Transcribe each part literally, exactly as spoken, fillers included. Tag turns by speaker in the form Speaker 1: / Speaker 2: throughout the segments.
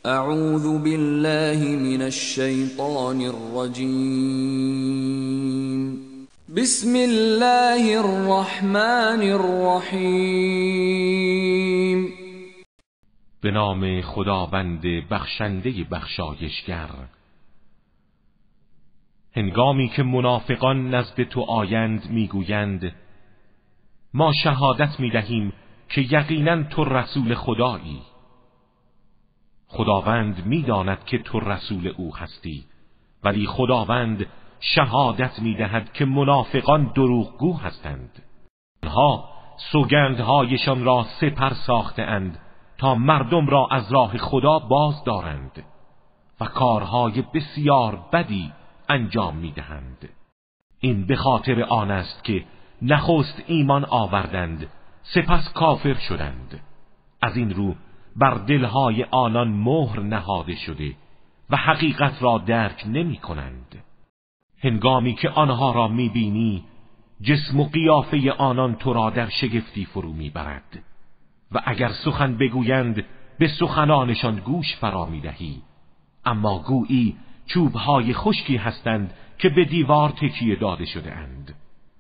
Speaker 1: اعوذ بالله من الشیطان الرجیم. بسم الله الرحمن الرحیم.
Speaker 2: به نام خداوند بخشنده بخشایشگر. هنگامی که منافقان نزد تو آیند میگویند ما شهادت میدهیم که یقینا تو رسول خدایی. خداوند میداند که تو رسول او هستی، ولی خداوند شهادت میدهد که منافقان دروغگو هستند. آنها سوگندهایشان را سپر ساخته اند تا مردم را از راه خدا باز دارند و کارهای بسیار بدی انجام میدهند. این به خاطر آن است که نخست ایمان آوردند سپس کافر شدند. از این رو بر دلهای آنان مهر نهاده شده و حقیقت را درک نمی کنند. هنگامی که آنها را می بینی جسم و قیافه آنان تو را در شگفتی فرو می برد و اگر سخن بگویند به سخنانشان گوش فرا می دهی، اما گویی چوبهای خشکی هستند که به دیوار تکیه داده شده اند.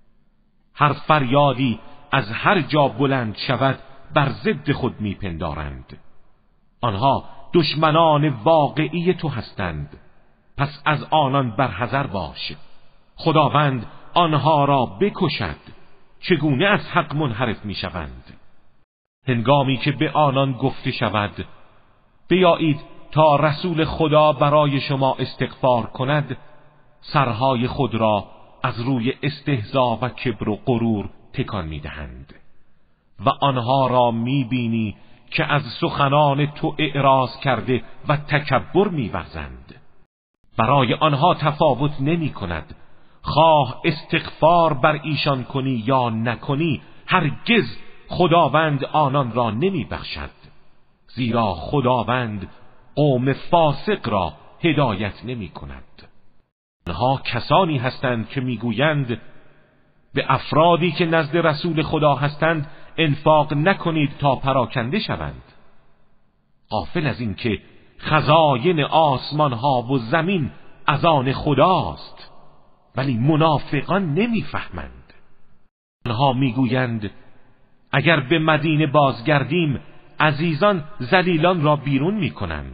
Speaker 2: هر فریادی از هر جا بلند شود بر ضد خود می پندارند. آنها دشمنان واقعی تو هستند، پس از آنان برحذر باش. خداوند آنها را بکشد. چگونه از حق منحرف می شوند؟ هنگامی که به آنان گفته شود بیایید تا رسول خدا برای شما استغفار کند، سرهای خود را از روی استهزا و کبر و غرور تکان می دهند و آنها را می بینی که از سخنان تو اعراض کرده و تکبر می ورزند. برای آنها تفاوت نمی کند خواه استغفار بر ایشان کنی یا نکنی، هرگز خداوند آنان را نمی بخشد، زیرا خداوند قوم فاسق را هدایت نمی کند. آنها کسانی هستند که میگویند به افرادی که نزد رسول خدا هستند انفاق نکنید تا پراکنده شوند، غافل از این که خزاین آسمان ها و زمین از آن خداست. ولی منافقان نمیفهمند. آنها میگویند اگر به مدینه بازگردیم عزیزان ذلیلان را بیرون میکنند،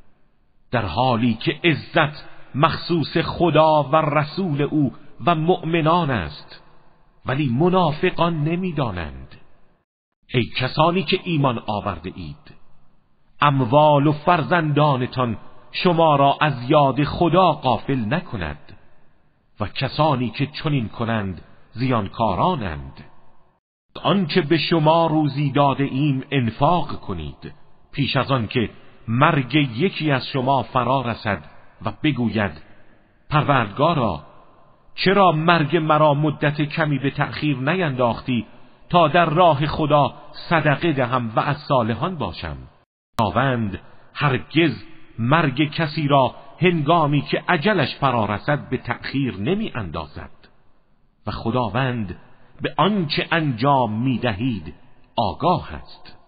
Speaker 2: در حالی که عزت مخصوص خدا و رسول او و مؤمنان است، ولی منافقان نمیدانند. ای کسانی که ایمان آورده اید، اموال و فرزندانتان شما را از یاد خدا غافل نکند و کسانی که چنین کنند زیانکارانند. آنچه به شما روزی داده ایم انفاق کنید پیش از آن که مرگ یکی از شما فرا رسد و بگوید پروردگارا چرا مرگ مرا مدت کمی به تأخیر نینداختی تا در راه خدا صدقه دهم و از صالحان باشم. خداوند هرگز مرگ کسی را هنگامی که اجلش فرا رسد به تأخیر نمی اندازد و خداوند به آنچه انجام می دهید آگاه است.